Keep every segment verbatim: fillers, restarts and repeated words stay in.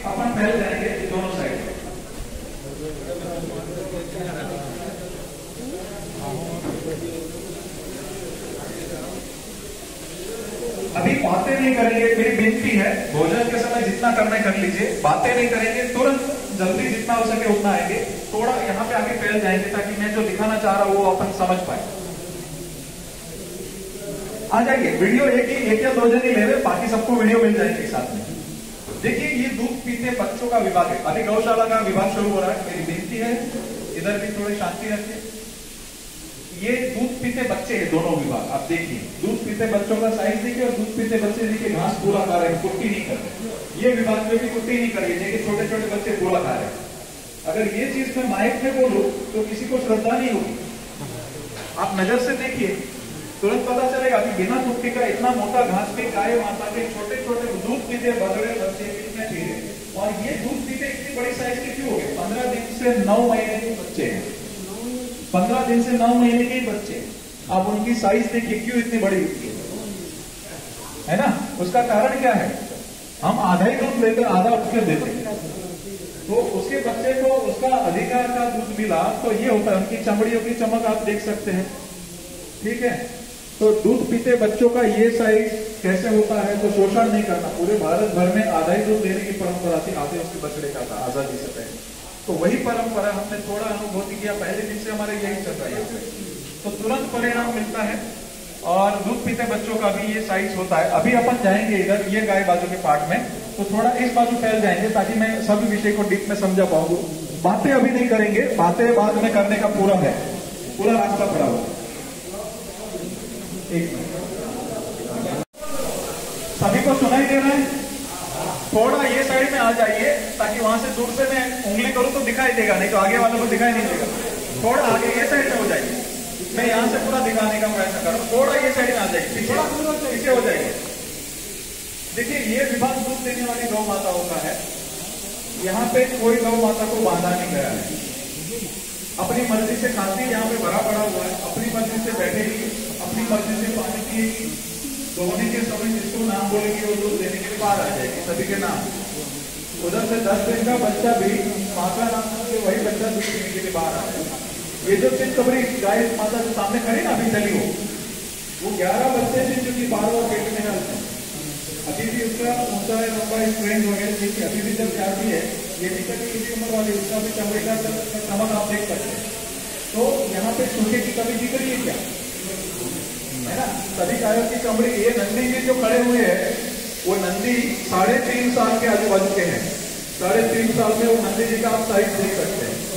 अपन फैल जाएंगे दोनों साइड। अभी बातें नहीं करेंगे, मेरी विनती है भोजन के समय जितना करना है कर लीजिए, बातें नहीं करेंगे, तुरंत जल्दी जितना हो सके उतना आएंगे, थोड़ा यहाँ पे आगे फैल जाएंगे ताकि मैं जो दिखाना चाह रहा हूँ वो अपन समझ पाए। आ जाइए, वीडियो एक ही एक या दो जन ही ले रहे, बाकी सबको वीडियो मिल जाएंगे साथ में। देखिए ये दूध पीते बच्चों का विभाग है, अभी गौशाला का विभाग शुरू हो रहा है, मेरी विनती है इधर भी थोड़ी शांति रखिए। ये दूध पीते बच्चे हैं दोनों विभाग, आप देखिए दूध पीते बच्चों का साइज देखिए और दूध पीते बच्चे देखिए घास पूरा खा रहे हैं, कुट्टी नहीं कर रहे। ये विभाग में भी कुट्टी नहीं कर रही है, देखिए छोटे छोटे बच्चे पूरा खा रहे हैं। अगर ये चीज मैं माइक में बोलूं तो किसी को श्रद्धा नहीं होगी। आप नजर से देखिए, तुरंत पता चलेगा कि बिना कुट्टी का इतना मोटा घास पे गाय माता के छोटे छोटे दूध पीते बगड़े बच्चे कितने पी रहे, और ये दूध पीते इतनी बड़ी साइज के क्यों हो गए? पंद्रह दिन से नौ महीने के बच्चे हैं, पंद्रह दिन से नौ महीने के बच्चे, आप उनकी साइज देखिए क्यों इतनी बड़ी होती है, है ना? उसका कारण क्या है? हम आधा ही दूध लेकर आधा उसके देते हैं, तो उसके बच्चे को उसका अधिकार का दूध मिला, तो ये होता है उनकी चमड़ियों की चमक आप देख सकते हैं, ठीक है? तो दूध पीते बच्चों का ये साइज कैसे होता है? तो शोषण नहीं करना, पूरे भारत भर में आधा ही दूध देने की परंपरा थी, आधे उसके बछड़े का था आजादी से पहले, तो वही परंपरा हमने थोड़ा अनुभूति किया, पहले दिन से हमारे यही चल रहा है, तो तुरंत परिणाम मिलता है। और दूध पीते बच्चों का भी ये साइज होता है। अभी अपन जाएंगे इधर ये गाय बाजू के पार्ट में, तो थोड़ा इस बाजू फैल जाएंगे ताकि मैं सभी विषय को डीप में समझा पाऊंगा। बातें अभी नहीं करेंगे, बातें बाद में करने का पूरा है, पूरा रास्ता पड़ा हुआ। एक मिनट, सभी को सुनाई दे रहा है? थोड़ा ये साइड में आ जाइए ताकि वहां से दूर से मैं उंगली करूं तो दिखाई देगा, नहीं तो आगे वालों को दिखाई नहीं देगा। थोड़ा आगे ये साइड में हो जाइए, मैं यहां से पूरा दिखाने का प्रयत्न कर रहा हूं। थोड़ा ये साइड में आ जाइए, पीछे पीछे हो जाइए। देखिए ये विभाग दूध देने वाली गौ माताओं का है, यहाँ पे कोई गौ माता को बांधा नहीं गया है, अपनी मर्जी से खाती, यहाँ पे भरा पड़ा हुआ है, अपनी मर्जी से बैठेगी, अपनी मर्जी से पानी पिएगी, दोहने के समय जिसको नाम बोलेगी वो दूध देने के लिए बाहर आ जाएगी, सभी के नाम। उधर से दस दिन का बच्चा भी माँ का नाम के वही बच्चा दूध पीने के लिए बाहर आ जाएगा। ये जो चितकबरी गाय माता जो सामने खड़ी ना अभी चली हो, वो ग्यारह बच्चे थे जो कि बार बार पेट में डालते हैं, अभी भी उसका ऊंचा है लंबा स्ट्रेंथ वगैरह ठीक है, अभी भी जब जाती है ये भी कभी किसी उम्र वाली उसका भी चमड़े का चमक आप देख सकते हैं। तो यहाँ पे सूखे की कभी दिख रही है क्या? है ना? सभी गायों की चमड़ी। ये नंदी जी जो खड़े हुए हैं वो नंदी साढ़े तीन साल के आजू बाजू के हैं, साढ़े तीन साल में वो नंदी जी का आप साइज देख सकते हैं।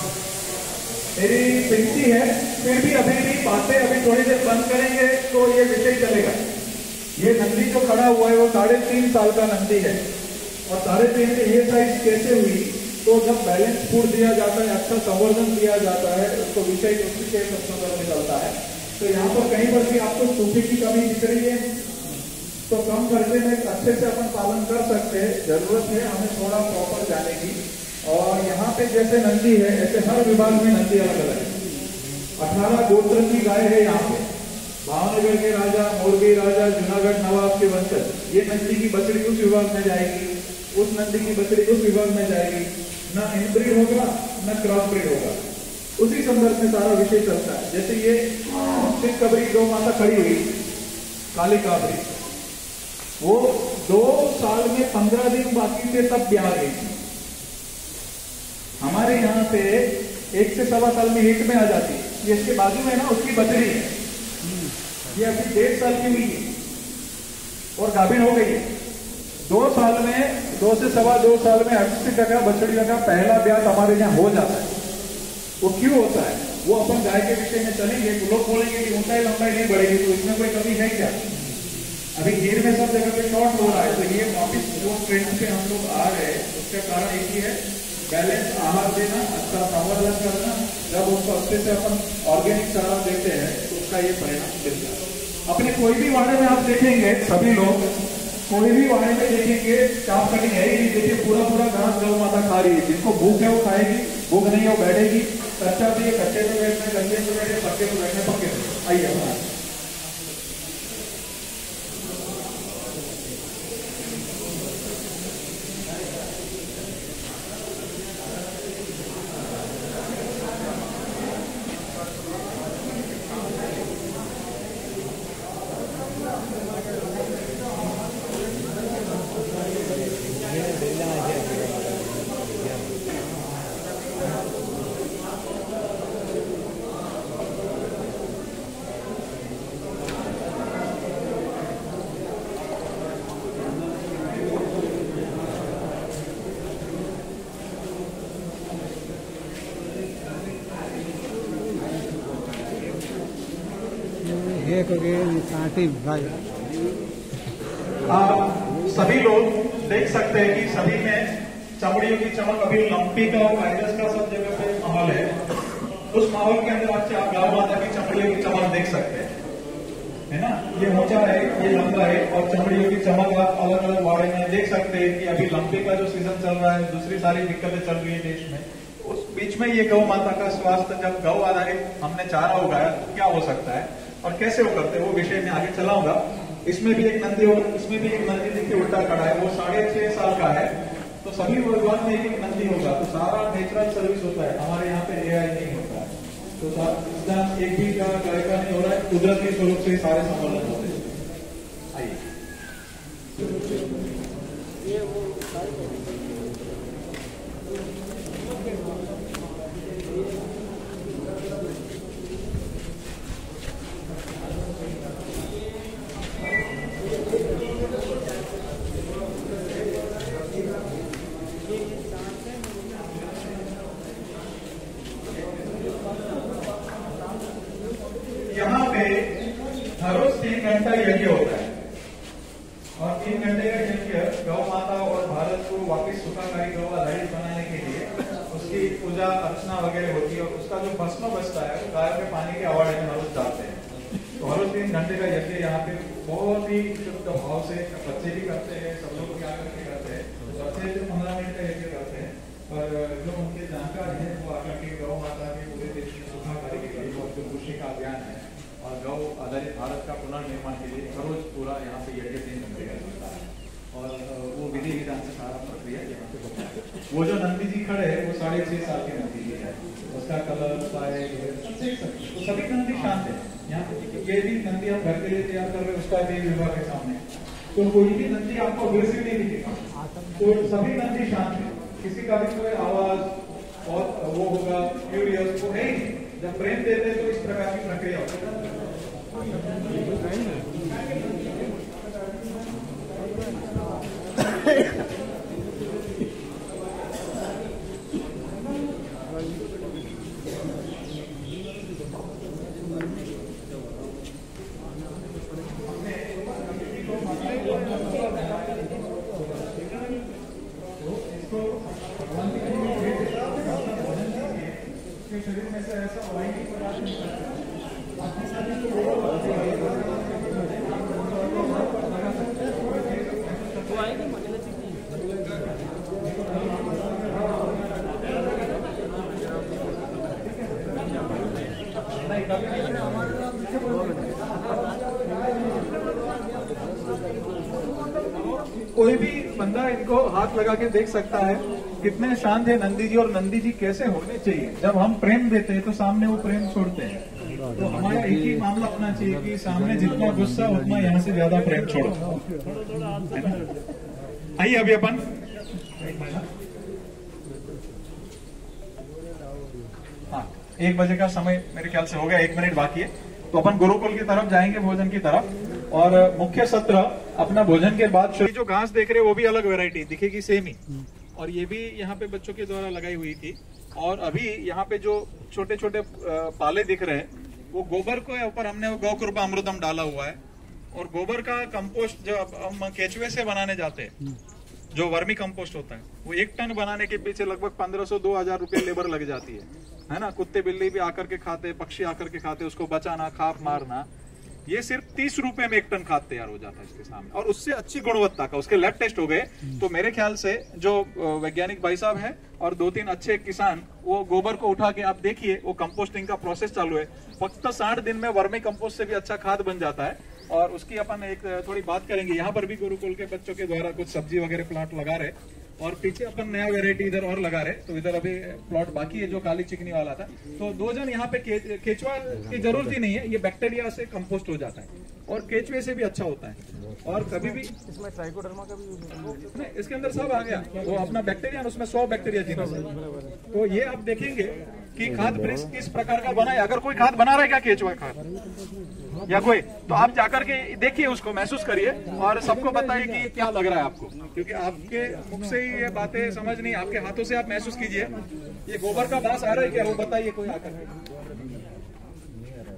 मेरी विनती है, फिर भी अभी भी बातें अभी थोड़ी देर बंद करेंगे तो ये विषय चलेगा। ये नंदी जो खड़ा हुआ है वो साढ़े तीन साल का नंदी है, और साढ़े तीन में ये साइज कैसे हुई? तो जब बैलेंस फूड दिया जाता है, अच्छा संवर्धन दिया जाता है, उसको विषय उसी के संशोधन निकलता है। तो यहाँ पर कहीं पर भी आपको सूखे की कमी दिख रही है तो कम खर्चे में अच्छे से अपन पालन कर सकते हैं। जरूरत है हमें थोड़ा प्रॉपर जाने की। और यहाँ पे जैसे नंदी है ऐसे हर विभाग में नंदी अलग अलग है। अठारह गोत्र की गाय है यहाँ पे, भावनगर के राजा, मोरबी राजा, जूनागढ़ नवाब के वंशज। ये नंदी की बछड़ी उस विभाग में जाएगी, उस नंदी की बछड़ी उस विभाग में जाएगी, न इनब्रीड होगा न क्रॉस ब्रीड होगा। उसी संदर्भ में सारा विषय चलता है। जैसे ये चितकबरी गौ माता खड़ी हुई काली काबरी, वो दो साल में पंद्रह दिन बाकी थे तब ब्याह गई थी। हमारे यहाँ पे एक से सवा साल में हिट में आ जाती है। ये इसके बाजू में ना उसकी बछड़ी है, ये अभी डेढ़ साल की हुई है और गाभिन हो गई है। दो साल में, दो से सवा दो साल में अस्सी टका बछड़ियों का पहला ब्याह हमारे यहाँ हो जाता है। वो क्यों होता है वो अपन गाय के विषय में चलेंगे। लोग बोलेंगे कि ऊंचाई लंबाई नहीं बढ़ेगी, तो इसमें कोई कमी है क्या? अभी गिर में सब जगह पे शॉर्ट हो रहा है, तो ये वापिस जो ट्रेंड पे हम लोग आ रहे हैं उसका कारण एक ही है, बैलेंस आहार देना, अच्छा संवर्धन करना। जब उसको अच्छे से अपन ऑर्गेनिक चारा देते हैं तो उसका ये परिणाम मिलता है। अपने कोई भी वाड़े में आप देखेंगे, सभी लोग कोई भी वाड़े में देखेंगे चाप कटिंग है ही नहीं। देखिए पूरा पूरा घास गौ माता खा रही है। जिनको भूख है वो खाएगी, भूख नहीं है वो बैठेगी। कच्चा भी है, कच्चे पे बैठना, गंजे पे बैठे, पक्के पे बैठने, पक्के पे। आइए अपना एक हो गए कांटी भाई। आप सभी लोग देख सकते हैं कि सभी में चमड़ियों की चमक, अभी लंपी का और वायरस का सब जगह पे माहौल है। उस माहौल के अंदर आज आप गाँव माता की चमड़ियों की चमक देख सकते हैं, है ना। ये मोटा है, ये लंबा है, और चमड़ियों की चमक आप अलग अलग वाड़े में देख सकते हैं कि अभी लंपी का जो सीजन चल रहा है, दूसरी सारी दिक्कतें चल रही है देश में, उस बीच में ये गौ माता का स्वास्थ्य, जब गौ आधारित हमने चारा उगाया तो क्या हो सकता है और कैसे वो करते हैं, वो विषय में आगे चलाऊंगा। इसमें भी एक नंदी होगा, इसमें भी एक नंदी देखिए उल्टा खड़ा है, वो साढ़े छह साल का है। तो सभी भगवान में एक एक नंदी होगा, तो सारा नेचुरल सर्विस होता है, हमारे यहाँ पे एआई नहीं होता है। तो साथ एक भी का गाय का नहीं हो रहा है, कुदरती स्वरूप से सारे संवर्धन होते हैं। आइए यहाँ पे हर रोज तीन घंटा यज्ञ होता है, और तीन घंटे का यज्ञ गौ माता और भारत को वापिस सुखाकारी गौ आधारित बनाने के लिए उसकी पूजा अर्चना वगैरह होती है, और उसका जो भस्म बचता है वो गाय के पानी के अवाड़े में हर रोज डालते हैं। तो हर रोज तीन घंटे का यज्ञ यहाँ पे बहुत ही शुद्ध भाव से बच्चे भी करते हैं, सब लोग क्या करके करते हैं, बच्चे जो पंद्रह मिनट का यज्ञ करते हैं, और जो उनके जानकार है वो आकर के गौ माता के पूरे देश में सुखाकारी के लिए और जो कृषि का अभियान है और गौ आधारित भारत का पुनर्निर्माण के लिए रोज पूरा यहाँ पे यज्ञ तीन घंटे का चलता है, और वो विधि विधान से सारा प्रक्रिया यहाँ पे होता है। वो जो नंदी जी खड़े हैं वो साढ़े छह साल के नंदी जी है, उसका कलर सारे देख सकते, तो सभी नंदी शांत है। यहाँ पे ये भी नंदी हम घर के लिए तैयार कर रहे हैं, उसका भी विभाग है सामने, तो कोई भी नंदी आपको अग्रेसिव नहीं दिखेगा, तो सभी नंदी शांत है, किसी का भी कोई आवाज और वो होगा क्यूरियस वो है ही। जब प्रेम देते हैं तो इस प्रकार की प्रक्रिया होती है। शरीर में से ऐसा ऑयली पदार्थ कोई भी बंदा इनको हाथ लगा के देख सकता है कितने शांत है नंदी जी, और नंदी जी कैसे होने चाहिए। जब हम प्रेम देते हैं तो सामने वो प्रेम छोड़ते हैं, तो हमारा एक ही मामला अपना चाहिए कि सामने जितना गुस्सा उतना यहाँ से ज्यादा प्रेम छोड़ो। आइए अभी अपन हाँ एक बजे का समय मेरे ख्याल से हो गया, एक मिनट बाकी है, तो अपन गुरुकुल की तरफ जाएंगे, भोजन की तरफ। और मुख्य सत्र अपना भोजन के बाद जो घास देख रहे हैं वो भी अलग वैरायटी दिखेगी, सेम ही, और ये भी यहाँ पे बच्चों के द्वारा लगाई हुई थी। और अभी यहाँ पे जो छोटे छोटे पाले दिख रहे हैं वो गोबर के ऊपर हमने गौ कृपा अमृतम डाला हुआ है, और गोबर का कंपोस्ट जो हम केचुए से बनाने जाते हैं, जो वर्मी कंपोस्ट होता है, वो एक टन बनाने के पीछे लगभग पंद्रह सौ दो हजार रुपये लेबर लग जाती है, है ना। कुत्ते बिल्ली भी आकर के खाते, पक्षी आकर के खाते, उसको बचाना, खाप मारना, ये सिर्फ तीस रुपए में एक टन खाद तैयार हो जाता है इसके सामने, और उससे अच्छी गुणवत्ता का उसके लैब टेस्ट हो गए। तो मेरे ख्याल से जो वैज्ञानिक भाई साहब हैं और दो तीन अच्छे किसान, वो गोबर को उठा के आप देखिए, वो कंपोस्टिंग का प्रोसेस चालू है, फक्त साठ दिन में वर्मी कंपोस्ट से भी अच्छा खाद बन जाता है। और उसकी अपन एक थोड़ी बात करेंगे। यहाँ पर भी गुरुकुल के बच्चों के द्वारा कुछ सब्जी वगैरह प्लांट लगा रहे, और पीछे अपन नया वेरायटी इधर और लगा रहे, तो इधर अभी प्लॉट बाकी है जो काली चिकनी वाला था। तो दो जन यहाँ पे के, केचुआ की जरूरत ही नहीं है, ये बैक्टीरिया से कंपोस्ट हो जाता है और केचुए से भी अच्छा होता है। और कभी भी इसमें ट्राइकोडर्मा का भी नहीं, इसके अंदर सब आ गया, वो अपना बैक्टीरिया, उसमें सौ बैक्टीरिया जीनस है। तो ये आप देखेंगे कि खाद ब्रिक्स किस प्रकार का बना है। अगर कोई खाद बना रहा है क्या केचुआ खाद या कोई, तो आप जाकर के देखिए, उसको महसूस करिए और सबको बताइए कि क्या लग रहा है आपको, क्योंकि आपके मुख से ही ये बातें समझ नहीं, आपके हाथों से आप महसूस कीजिए। ये गोबर का बास आ रहा है क्या, वो बताइए कोई आकर।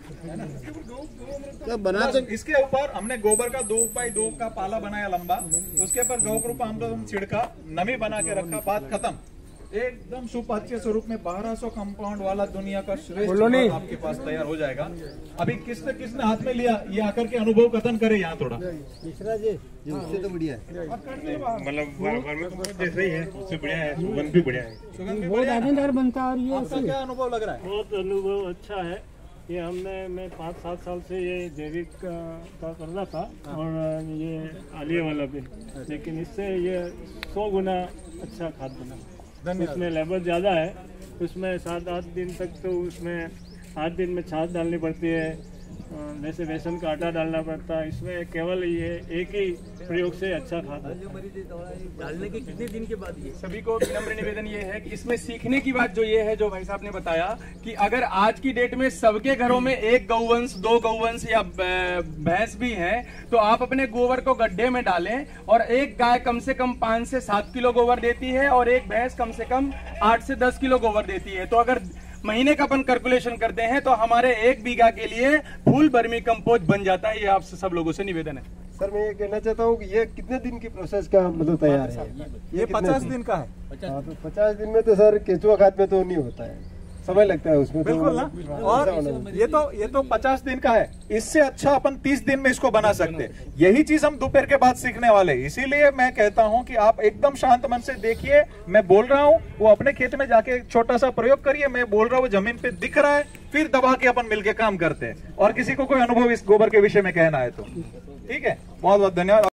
क्या बनाते इसके ऊपर हमने गोबर का दो बाई दो का पाला बनाया लंबा, उसके ऊपर गौ ग्रुप हम छिड़का, नमी बना के रखा, बात खत्म। एकदम सुपर अच्छे स्वरूप में बारह सौ कंपाउंड वाला दुनिया का श्रेष्ठ खाद आपके पास तैयार हो जाएगा। अभी किसने किसने हाथ में लिया, ये आकर के अनुभव कथन करे यहाँ थोड़ा। तीसरा जी उससे तो बढ़िया है, मतलब जैसे ही है उससे बढ़िया है, सुगंध भी बढ़िया है, सुगंध भी बहुत बढ़िया है। दानेदार बनता है। और ये आपका क्या अनुभव लग रहा है? बहुत अनुभव अच्छा है। ये हमने मैं पाँच सात साल से ये जैविक का, का कर रहा था और ये आलिया वाला भी, लेकिन इससे ये सौ गुना अच्छा खाद बना। उसमें लेबर ज़्यादा है, उसमें सात आठ दिन तक तो उसमें आठ दिन में छाछ डालनी पड़ती है, वैसे बेसन का आटा डालना पड़ता है। इसमें केवल ये एक ही प्रयोग से अच्छा खाद है। डालने के कितने दिन के बाद ये सभी को विनम्र निवेदन ये है कि इसमें सीखने की बात जो ये है, जो भाई साहब ने बताया कि अगर आज की डेट में सबके घरों में एक गौवंश, दो गौवंश या भैंस भी है, तो आप अपने गोबर को गड्ढे में डालें और एक गाय कम से कम पाँच से सात किलो गोबर देती है और एक भैंस कम से कम आठ से दस किलो गोबर देती है। तो अगर महीने का अपन कैलकुलेशन करते हैं तो हमारे एक बीघा के लिए फुल वर्मी कंपोस्ट बन जाता है। ये आप सब लोगों से निवेदन है। सर मैं ये कहना चाहता हूँ कि ये कितने दिन की प्रोसेस का मतलब तैयार है? ये पचास दिन का है। हाँ, तो पचास दिन में तो सर केचुआ खाद में तो नहीं होता है, समय लगता है उसमें। बिल्कुल तो ना। और ये तो ये तो पचास दिन का है, इससे अच्छा अपन तीस दिन में इसको बना सकते हैं। यही चीज हम दोपहर के बाद सीखने वाले हैं। इसीलिए मैं कहता हूं कि आप एकदम शांत मन से देखिए, मैं बोल रहा हूं, वो अपने खेत में जाके एक छोटा सा प्रयोग करिए, मैं बोल रहा हूं जमीन पे दिख रहा है, फिर दबा के अपन मिलके काम करते हैं। और किसी को कोई अनुभव इस गोबर के विषय में कहना है तो ठीक है। बहुत बहुत धन्यवाद।